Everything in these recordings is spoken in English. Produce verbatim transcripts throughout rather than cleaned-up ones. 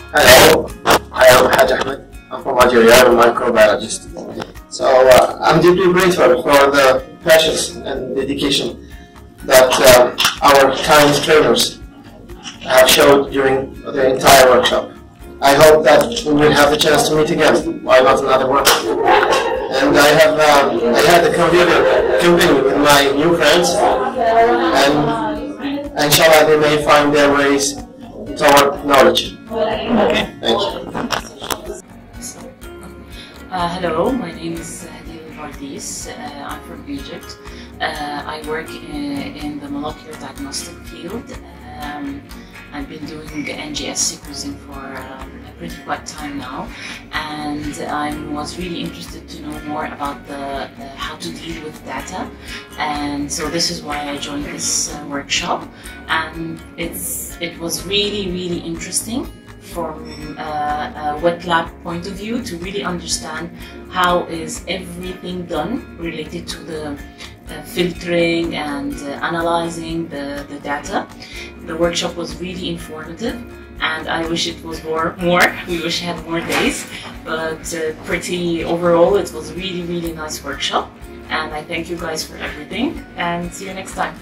Hello, I am Haj Ahmed. I'm from Algeria. I'm a microbiologist. So uh, I'm deeply grateful for the passion and dedication that um, our kind trainers have showed during the entire workshop. I hope that we will have the chance to meet again. Why not another one? And I have um, I had a convivial company with my new friends, and inshallah they may find their ways toward knowledge. Okay, thank you. Uh, hello, my name is Vardis. Uh, I'm from Egypt. Uh, I work in, in the molecular diagnostic field. Um, I've been doing N G S sequencing for um, a pretty quite time now, and I was really interested to know more about the, the how to deal with data, and so this is why I joined this uh, workshop, and it's it was really really interesting from uh, a wet lab point of view to really understand how is everything done related to the uh, filtering and uh, analyzing the, the data. The workshop was really informative, and I wish it was more, more. We wish it had more days, but uh, pretty overall it was a really really nice workshop, and I thank you guys for everything, and see you next time.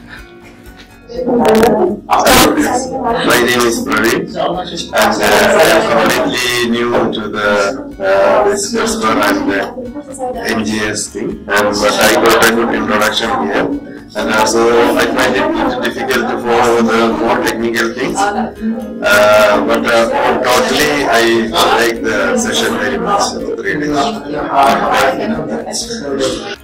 My name is Praveen, and uh, I am completely new to the uh, this CRISPR and uh, N G S thing, and but I got a good introduction here, and also I find it little difficult to follow the more technical things, uh, but uh, totally I like the session very much. So, really.